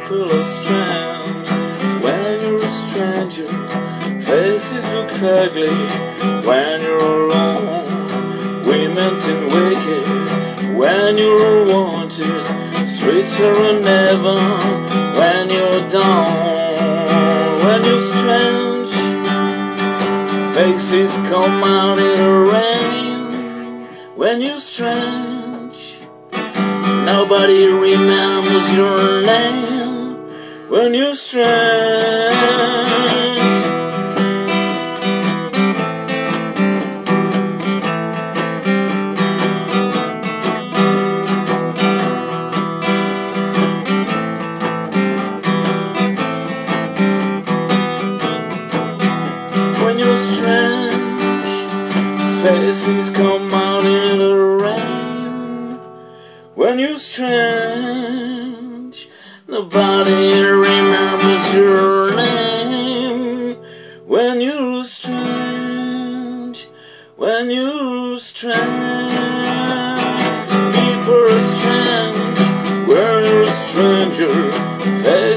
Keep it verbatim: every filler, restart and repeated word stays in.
People are strange when you're a stranger. Faces look ugly when you're alone. Women seem wicked when you're wanted. Streets are in heaven when you're down. When you're strange, faces come out in the rain. When you're strange, nobody remembers your name. When you're strange, when you're strange, faces come out in the rain. When you're strange, nobody remembers your name. When you're strange, when you're strange, people are strange when you're a stranger.